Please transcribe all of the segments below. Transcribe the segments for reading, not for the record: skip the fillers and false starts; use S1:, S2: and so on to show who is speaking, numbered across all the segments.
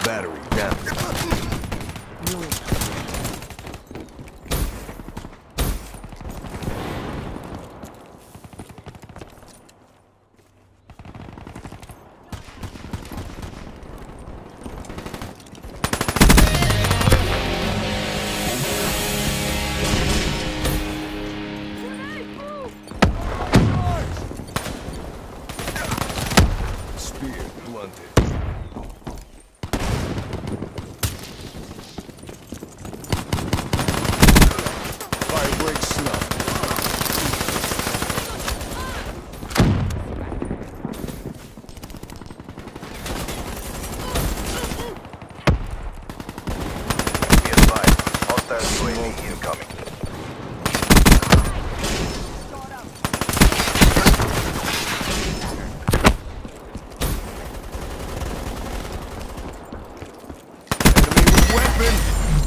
S1: Battery down. Spear blunted. Firebreak snuff.
S2: Be advised, hostile UAV incoming.
S1: Enemy weapon.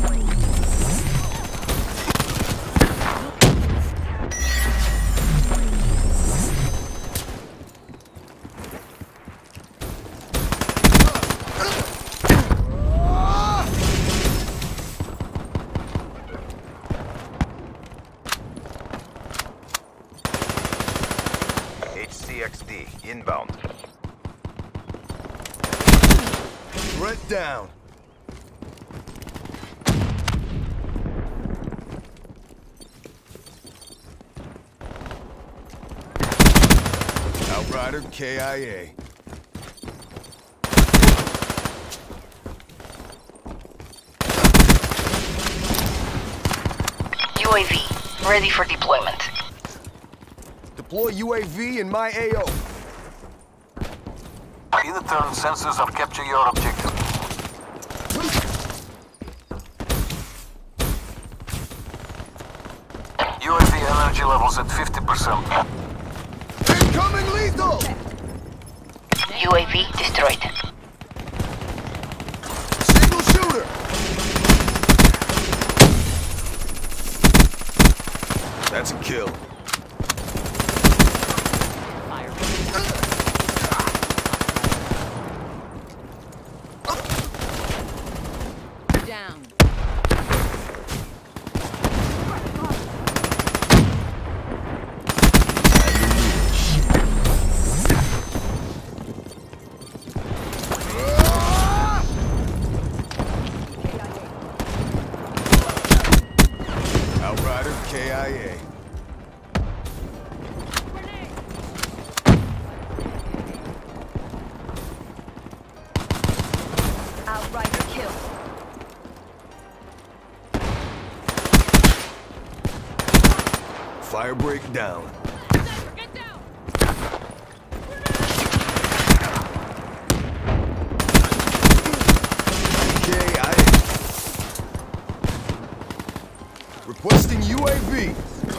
S2: HCXD inbound.
S1: Threat down. Outrider KIA.
S3: UAV, ready for deployment.
S1: Deploy UAV in my AO.
S4: Either turn sensors or capture your objective. UAV energy levels at 50%.
S1: Incoming lethal!
S3: UAV destroyed.
S1: Single shooter! That's a kill.
S5: Down.
S1: Outrider KIA.
S5: Outrider kill.
S1: Firebreak down.
S5: Get down.
S1: KIA. Requesting UAV.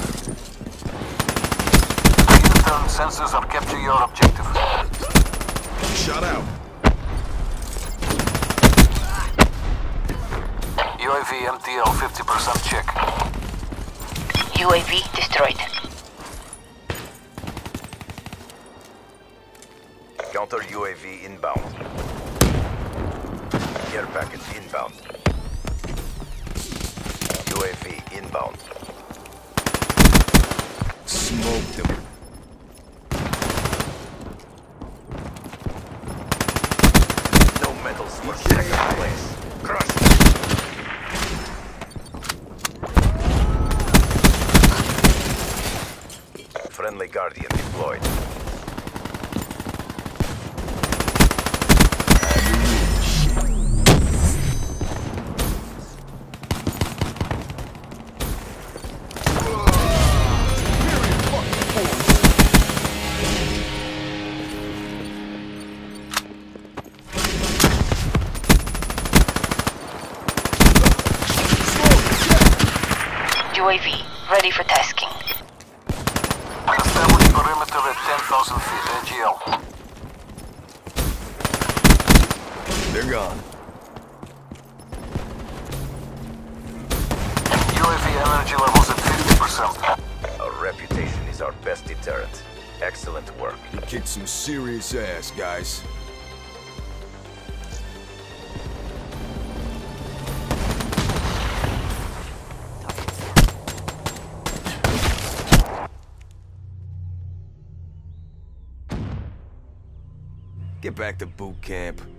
S4: Either turn sensors or capture your objective.
S1: Shot out.
S4: UAV MTL 50% check.
S3: UAV destroyed.
S2: Counter UAV inbound. Care package inbound. UAV inbound.
S1: Smoked him.
S2: No medals for second place. Crush. Friendly Guardian deployed.
S3: UAV, ready for tasking.
S4: Establish perimeter at 10,000 feet AGL.
S1: They're gone.
S4: UAV energy levels at 50%.
S2: Our reputation is our best deterrent. Excellent work.
S1: You kicked some serious ass, guys. Get back to boot camp.